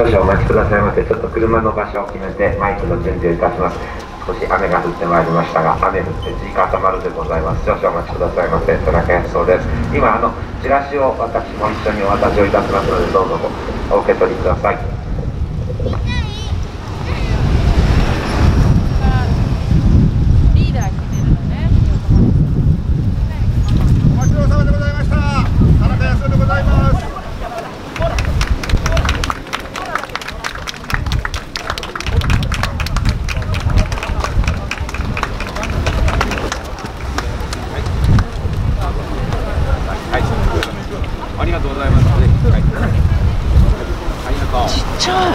少々お待ちくださいませ。ちょっと車の場所を決めてマイクの準備をいたします。少し雨が降ってまいりましたが、雨降って地固まるでございます。少々お待ちくださいませ。田中康夫です。今チラシを私も一緒にお渡しをいたしますので、どうぞお受け取りください。 ありがとうございます。はい、ありがとう。ちっちゃい。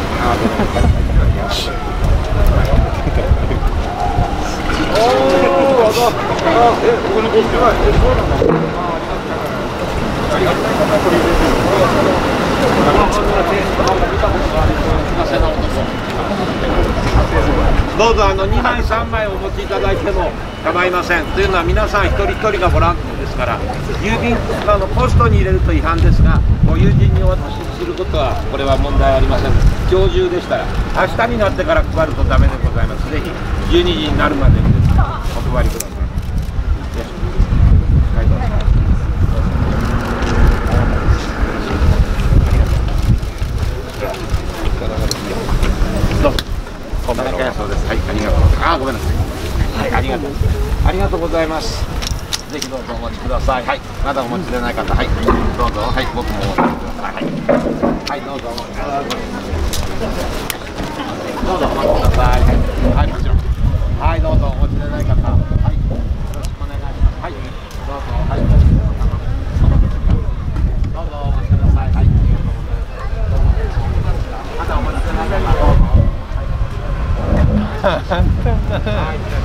どうぞ2枚3枚お持ちいただいても構いません。というのは皆さん一人一人がボランティアですから、郵便ポストに入れると違反ですが、ご友人にお渡しすることはこれは問題ありません。今日中でしたら明日になってから配るとダメでございます。ぜひ12時になるまでにですお配りください。はい、どうぞ。田中康夫です。はい、ありがとう。ごめんなさい。はい、ありがとう。ありがとうございます。ぜひどうぞお持ちください。はい、まだお持ちでない方、はい、どうぞ。はい、僕もお持ちください。はい、はい、どうぞ。どうぞお待ちください。はい、もちろん。はい、どうぞお持ちでない方、はい、よろしくお願いします。はい、どうぞ。はい、どうぞお待ちください。はい、まだお持ちでない方、どうぞ。はい。